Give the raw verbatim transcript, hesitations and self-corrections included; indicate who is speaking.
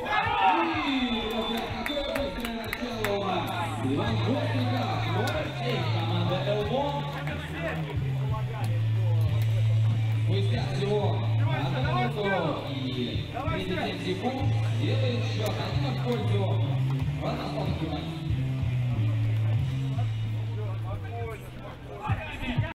Speaker 1: Какое быстрое начало! Иван Бортников, номер семь, команда «Элбон». Спустя всего одну минуту и тридцать семь секунд делает счет один в пользу Ивана Бортникова.